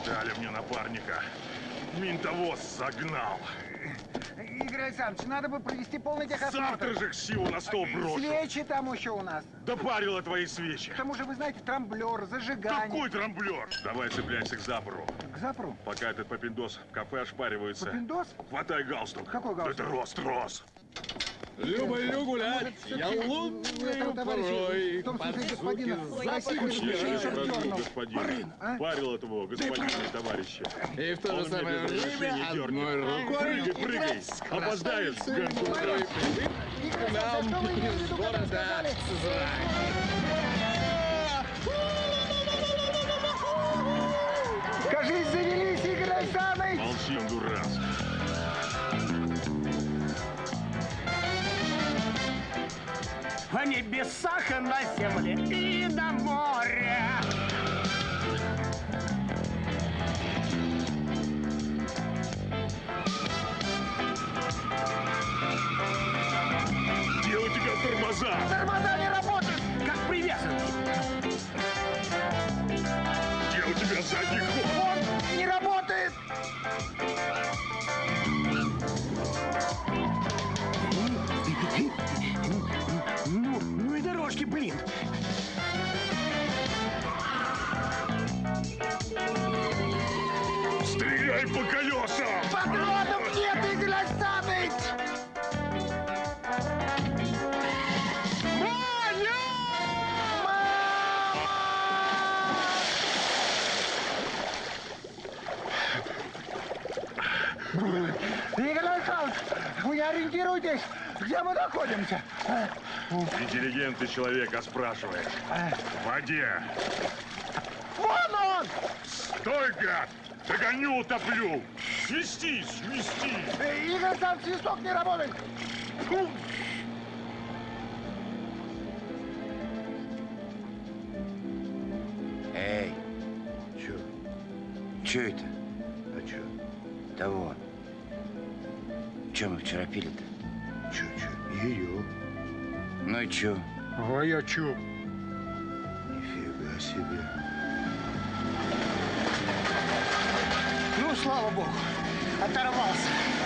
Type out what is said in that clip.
Дали мне напарника. Ментовоз загнал. Игорь Александрович, надо бы провести полный техосмотр. Завтра же ксиву на стол брошу. Свечи там еще у нас. Допарила твои свечи. К тому же, вы знаете, трамблер, зажигание. Какой трамблер? Давай цепляйся к запору. К запору? Пока этот попиндос в кафе ошпаривается. Попиндос? Хватай галстук. Какой галстук? Это рос. Люблю гулять, я лунную порой. В том смысле, господина, Господин. Парил этого господина и товарища. И в то же Он самое мне без время разрешения одной рукой Прыгай. Опоздаешь. второй прилип к нам из города Сызрань. Кажись, завелись, Игорь Александрович! Молчи, он дурак. В небесах, на земле и на море. Где у тебя тормоза? Тормоза не работают! Как привязан. Где у тебя задний ход? Он не работает! Ну и дорожки, блин. Стреляй по колесам! Патронов нет, Игорь Александрович! Игорь Александрович, вы ориентируйтесь, где мы находимся? Интеллигентный человек, а спрашивает. В воде. Вон он! Стой, гад! Догоню, утоплю! Свисти! Игорь Александрович, свисток не работает! Эй, чё это? А чё? Да вот. Чё мы вчера пили-то? Чё? Ее. Ну и чё? А я чё? Нифига себе. Ну, слава богу, оторвался.